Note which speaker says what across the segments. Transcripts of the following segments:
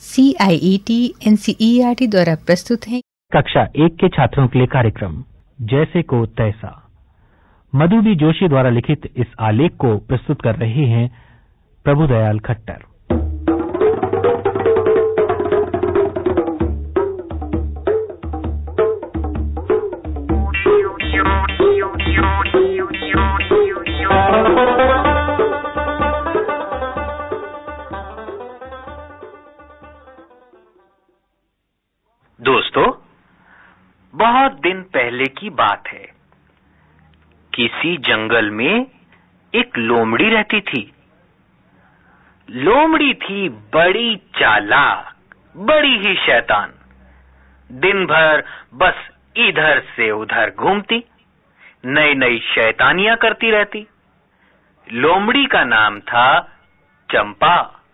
Speaker 1: CIET NCERT द्वारा प्रस्तुत है
Speaker 2: कक्षा 1 के छात्रों के लिए कार्यक्रम जैसे को तैसा। मधु बी जोशी द्वारा लिखित इस आलेख को प्रस्तुत कर रहे हैं प्रभुदयाल खट्टर।
Speaker 3: दोस्तों, बहुत दिन पहले की बात है। किसी जंगल में एक लोमड़ी रहती थी। लोमड़ी थी बड़ी चालाक, बड़ी ही शैतान। दिन भर बस इधर से उधर घूमती, नई नई शैतानियां करती रहती। लोमड़ी का नाम था चंपा।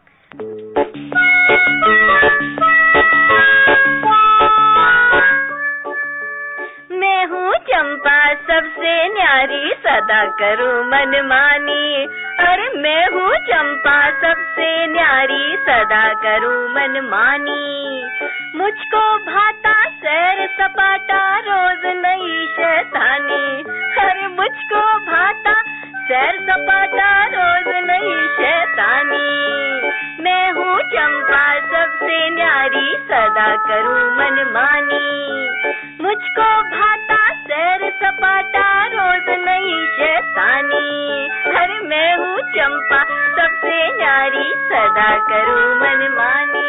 Speaker 4: मैं हूँ चंपा, सबसे न्यारी, सदा करूँ मनमानी। अरे मैं हूँ चंपा, सबसे न्यारी, सदा करूँ मनमानी। मुझको भाता सैर सपाटा, रोज नई शैतानी। अरे मुझको भाता सैर सपाटा, रोज नई शैतानी। मैं हूँ चंपा, सबसे न्यारी, सदा करूँ मनमानी। मुझको भाता सैर सपाटा, रोज नई शैतानी। अरे मैं हूँ चंपा, सबसे न्यारी, सदा करूँ मनमानी।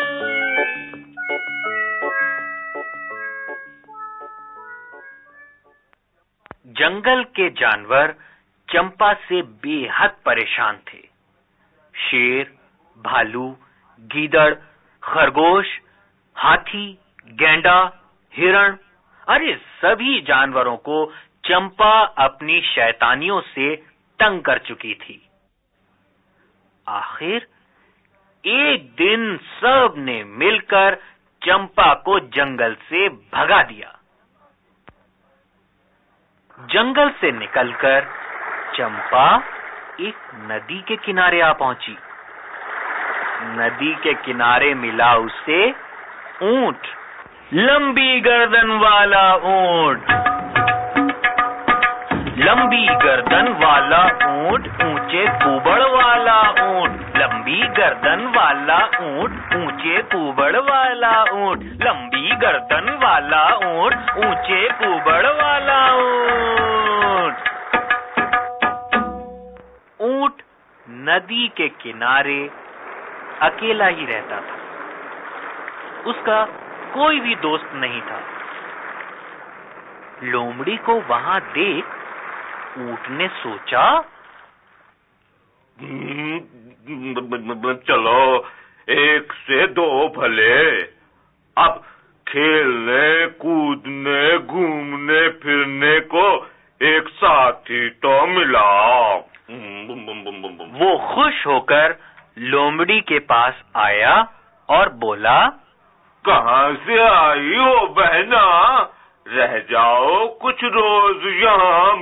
Speaker 3: जंगल के जानवर चंपा से बेहद परेशान थे। शेर, भालू, गीदड़, खरगोश, हाथी, गैंडा, हिरण, अरे सभी जानवरों को चंपा अपनी शैतानियों से तंग कर चुकी थी। आखिर एक दिन सब ने मिलकर चंपा को जंगल से भगा दिया। जंगल से निकलकर चंपा एक नदी के किनारे आ पहुंची। नदी के किनारे मिला उसे ऊंट, लंबी गर्दन वाला ऊंट। लंबी गर्दन वाला ऊंट, ऊंचे कुबड़ वाला ऊंट। लंबी गर्दन वाला ऊंट, ऊंचे कुबड़ वाला ऊंट। लंबी गर्दन वाला ऊंट, ऊंचे कुबड़ वाला ऊंट। ऊंट नदी के किनारे अकेला ही रहता था। उसका कोई भी दोस्त नहीं था। लोमड़ी को वहां देख ऊंट ने सोचा,
Speaker 5: चलो 1 से 2 भले। अब खेलने, कूदने, घूमने फिरने को एक साथी तो मिला।
Speaker 3: वो खुश होकर लोमड़ी के पास आया और बोला,
Speaker 5: कहाँ से आई हो बहना? रह जाओ कुछ रोज यहाँ,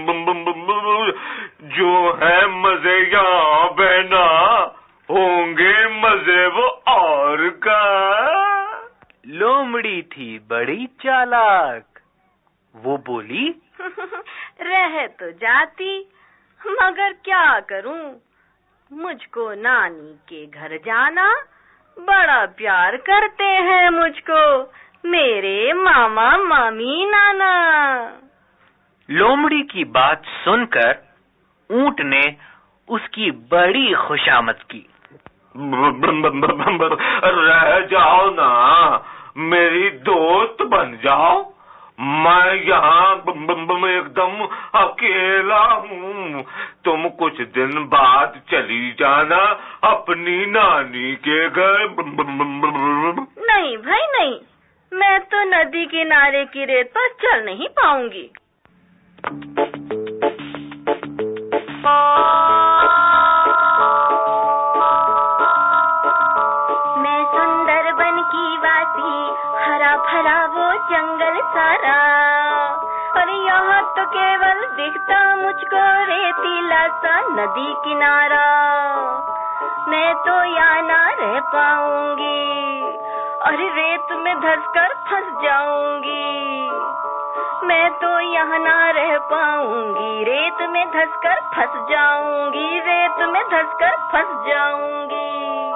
Speaker 5: जो है मजे यहाँ बहना, होंगे मजे वो और का।
Speaker 3: लोमड़ी थी बड़ी चालाक। वो बोली,
Speaker 4: रह तो जाती, मगर क्या करूं? मुझको नानी के घर जाना, बड़ा प्यार करते हैं मुझको मेरे मामा, मामी, नाना।
Speaker 3: लोमड़ी की बात सुनकर ऊंट ने उसकी बड़ी खुशामद की।
Speaker 5: रह जाओ ना, मेरी दोस्त बन जाओ। मैं यहाँ एकदम अकेला हूँ। तुम कुछ दिन बाद चली जाना अपनी नानी के घर।
Speaker 4: नहीं भाई नहीं, मैं तो नदी किनारे की रेत पर चल नहीं पाऊंगी। मैं सुंदरबन की वासी, हरा भरा वो जंगल सारा, और यहाँ तो केवल दिखता मुझको रेतीला सा नदी किनारा। मैं तो यहाँ ना रह पाऊंगी, अरे रेत में धंसकर फंस जाऊंगी। मैं तो यहाँ ना रह पाऊंगी, रेत में धंसकर फंस जाऊंगी, रेत में धंसकर फंस जाऊंगी।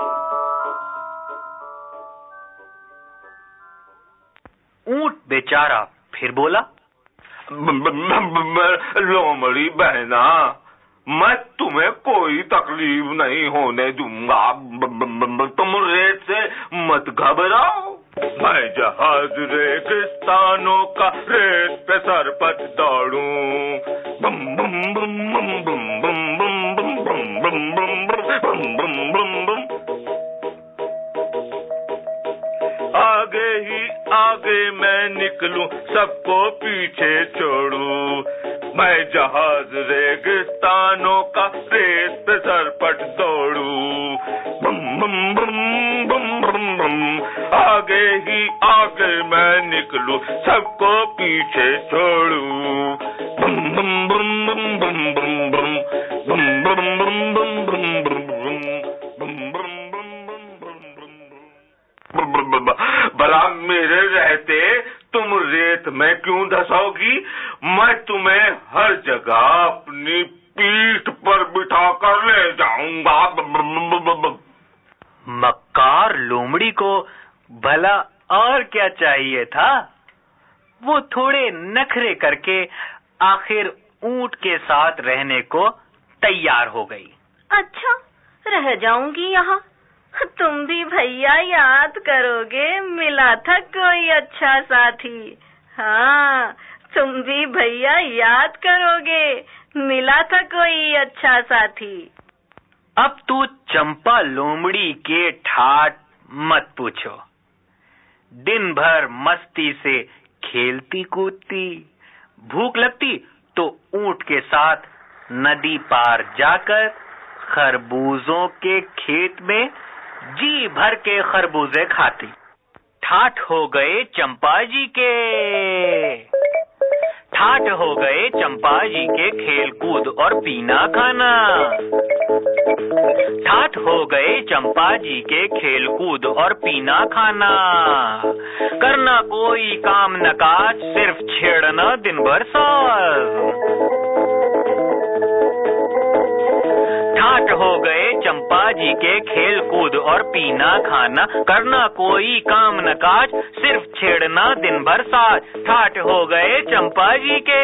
Speaker 3: ऊंट बेचारा फिर बोला,
Speaker 5: लोमड़ी बहना, मैं तुम्हें कोई तकलीफ नहीं होने दूंगा। तुम रेत से मत घबराओ, मैं जहाज रेगिस्तानों का रेत पे सरपट दौड़ूं। बम बम बम बम बम बम बम बम बम बम बम बम बम बम। आगे ही आगे मैं निकलूं, सबको पीछे छोड़ूं। मैं जहाज रेगिस्तानों का रेत पे सरपट दौड़ूं। बम बम बम बम बम बम। आगे ही आगे मैं निकलूं, सबको पीछे छोड़ूं। बम बम बम बम बम बम बम बम बम बम बम बम बम। भला मेरे रहते तुम रेत में क्यों धंसोगी? मैं तुम्हें हर जगह अपनी पीठ पर बिठा कर ले जाऊंगा।
Speaker 3: मक्कार लोमड़ी को भला और क्या चाहिए था? वो थोड़े नखरे करके आखिर ऊंट के साथ रहने को तैयार हो गई।
Speaker 4: अच्छा, रह जाऊंगी यहाँ। तुम भी भैया याद करोगे, मिला था कोई अच्छा साथी। हाँ, तुम भी भैया याद करोगे, मिला था कोई अच्छा साथी।
Speaker 3: अब तू चंपा लोमड़ी के ठाट मत पूछो। दिन भर मस्ती से खेलती कूदती, भूख लगती तो ऊंट के साथ नदी पार जाकर खरबूजों के खेत में जी भर के खरबूजे खाती। ठाठ हो गए चंपा जी के, ठाठ हो गए चंपा जी के खेल कूद और पीना खाना। ठाठ हो गए चंपा जी के खेल कूद और पीना खाना। करना कोई काम न काज, सिर्फ छेड़ना दिन भर साज। ठाठ हो गए चंपा जी के खेल कूद और पीना खाना। करना कोई काम न काज, सिर्फ छेड़ना दिन भर साज। ठाठ हो गए चंपा जी के।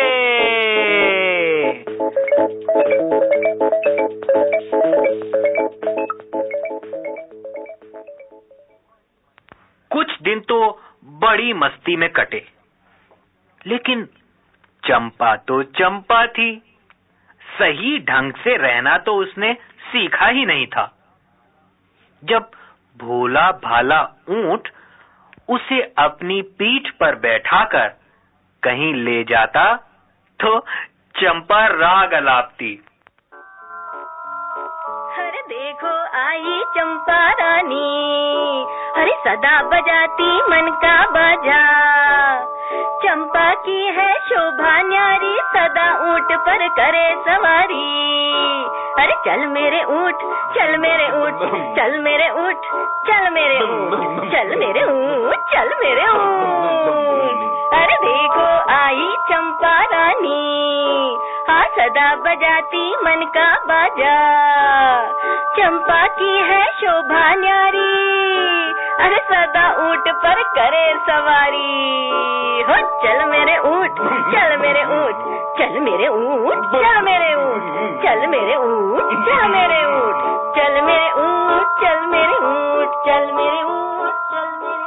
Speaker 3: कुछ दिन तो बड़ी मस्ती में कटे, लेकिन चंपा तो चंपा थी, सही ढंग से रहना तो उसने सीखा ही नहीं था। जब भोला भाला ऊंट उसे अपनी पीठ पर बैठाकर कहीं ले जाता तो चंपा राग अलापती।
Speaker 4: अरे देखो आई चंपा रानी, अरे सदा बजाती मन का बाजा। चंपा की है शोभा न्यारी, सदा ऊंट पर करे सवारी। अरे चल मेरे ऊंट, चल मेरे ऊंट, चल मेरे ऊंट, चल मेरे ऊंट, चल मेरे ऊंट, चल मेरे ऊंट। अरे देखो आई चंपा रानी, हाँ सदा बजाती मन का बाजा। चंपा की है शोभा न्यारी, अरे सदा ऊंट पर करे सवारी। हो चल मेरे ऊंट, चल मेरे ऊंट, चल मेरे ऊंट, चल मेरे ऊंट, चल मेरे ऊंट, चल मेरे ऊंट, चल मेरे ऊंट, चल मेरे ऊंट, चल मेरे ऊंट, चल मेरे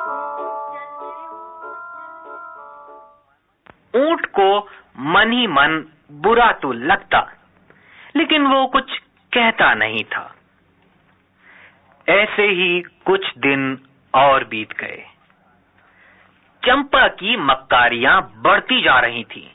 Speaker 4: ऊंट।
Speaker 3: ऊंट को मन ही मन बुरा तो लगता, लेकिन वो कुछ कहता नहीं था। ऐसे ही कुछ दिन और बीत गए। चंपा की मक्कारियां बढ़ती जा रही थीं।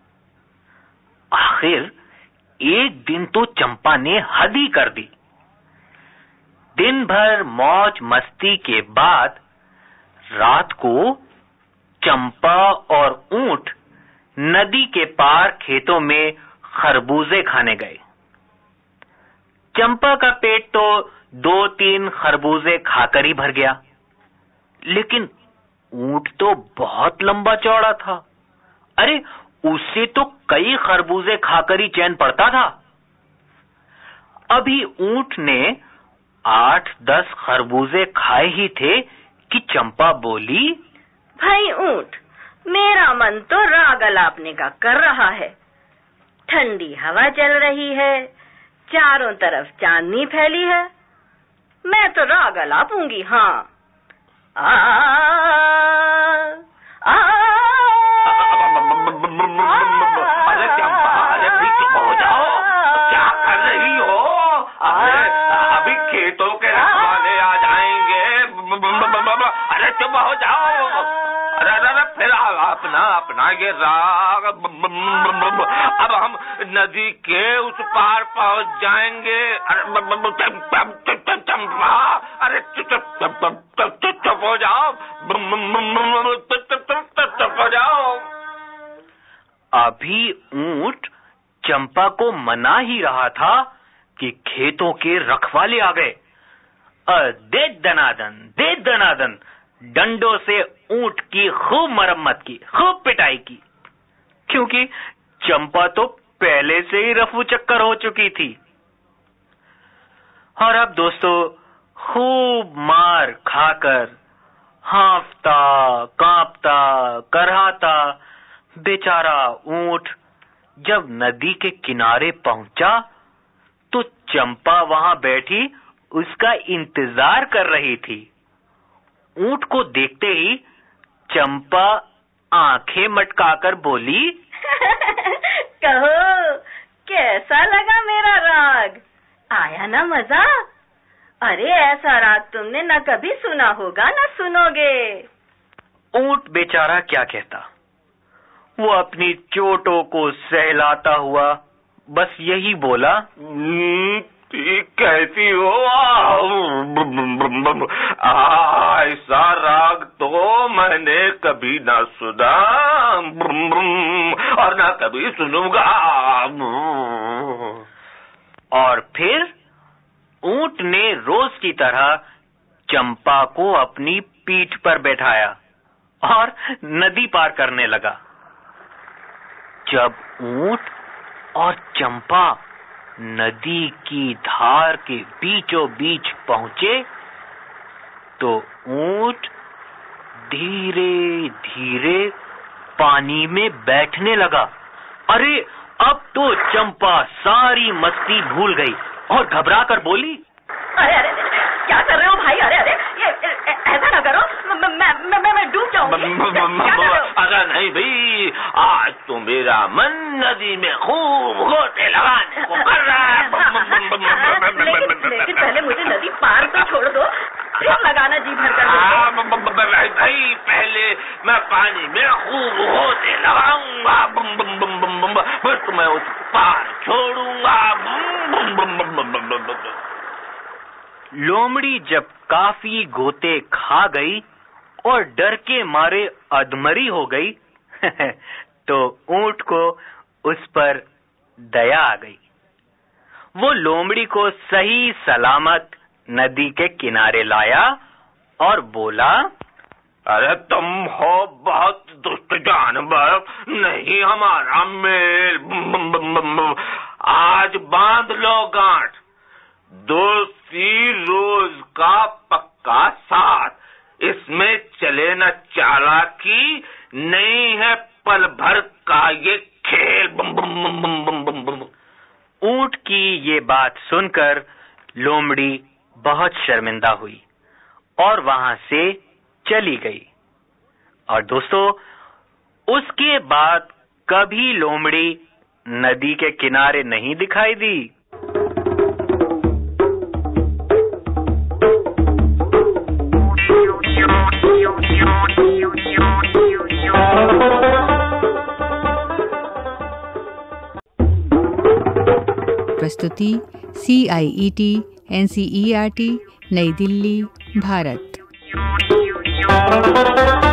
Speaker 3: आखिर एक दिन तो चंपा ने हद ही कर दी। दिन भर मौज मस्ती के बाद रात को चंपा और ऊंट नदी के पार खेतों में खरबूजे खाने गए। चंपा का पेट तो 2-3 खरबूजे खाकर ही भर गया। लेकिन ऊंट तो बहुत लंबा चौड़ा था। अरे उससे तो कई खरबूजे खाकर ही चैन पड़ता था। अभी ऊंट ने 8-10 खरबूजे खाए ही थे कि चंपा बोली,
Speaker 4: भाई ऊंट, मेरा मन तो राग अलापने का कर रहा है। ठंडी हवा चल रही है, चारों तरफ चांदनी फैली है, मैं तो राग अलापूंगी। हाँ,
Speaker 5: अरे चंपा, अरे भी चुप हो जाओ, क्या कर रही हो? अभी खेतों के रखवाले आ जाएंगे। अरे चुप हो जाओ। अरे फिर अपना ये राग। अब हम नदी के उस पार पहुंच जाएंगे। चंपा, अरे चुप हो जाओ, चुप हो जाओ।
Speaker 3: अभी ऊंट चंपा को मना ही रहा था कि खेतों के रखवाले आ गए। दे दनादन डंडों से ऊंट की खूब मरम्मत की, खूब पिटाई की, क्योंकि चंपा तो पहले से ही रफू चक्कर हो चुकी थी। और अब दोस्तों, खूब मार खाकर हांफता कांपता करहाता बेचारा ऊंट जब नदी के किनारे पहुंचा तो चंपा वहां बैठी उसका इंतजार कर रही थी। ऊंट को देखते ही चंपा आंखें मटकाकर बोली,
Speaker 4: कहो, कैसा लगा मेरा राग? आया ना मजा? अरे ऐसा राग तुमने न कभी सुना होगा न सुनोगे।
Speaker 3: ऊंट बेचारा क्या कहता, वो अपनी चोटों को सहलाता हुआ बस यही बोला,
Speaker 5: ठीक कहती हो। ऐसा राग तो मैंने कभी ना सुना और ना कभी सुनूंगा।
Speaker 3: और फिर ऊंट ने रोज की तरह चंपा को अपनी पीठ पर बैठाया और नदी पार करने लगा। जब ऊंट और चंपा नदी की धार के बीचों बीच पहुंचे तो ऊंट धीरे धीरे पानी में बैठने लगा। अरे अब तो चंपा सारी मस्ती भूल गई और घबरा कर बोली,
Speaker 4: अरे अरे क्या कर रहे हो भाई? अरे अरे ऐसा ना करो, मैं डूब जाऊंगी।
Speaker 5: अरे नहीं भाई, आज तो मेरा मन नदी में खूब गोते लगाने को कर रहा है।
Speaker 4: लेकिन पहले मुझे नदी पार तो छोड़ दो, फिर लगाना जी भर कर।
Speaker 5: भाई पहले मैं पानी में खूब गोते लगाऊंगा, फिर तुम्हें उस पार छोड़ूंगा।
Speaker 3: लोमड़ी जब काफी गोते खा गई और डर के मारे अधमरी हो गई तो ऊंट को उस पर दया आ गई। वो लोमड़ी को सही सलामत नदी के किनारे लाया और बोला,
Speaker 5: अरे तुम हो बहुत दुष्ट जानवर, नहीं हमारा मेल। आज बांध लो गांठ, दोस्ती रोज का पक्का साथ, इसमें चले न चालाकी, नहीं है पल भर का ये खेल।
Speaker 3: ऊंट की ये बात सुनकर लोमड़ी बहुत शर्मिंदा हुई और वहां से चली गई। और दोस्तों, उसके बाद कभी लोमड़ी नदी के किनारे नहीं दिखाई दी।
Speaker 1: प्रस्तुति CIET NCERT नई दिल्ली, भारत।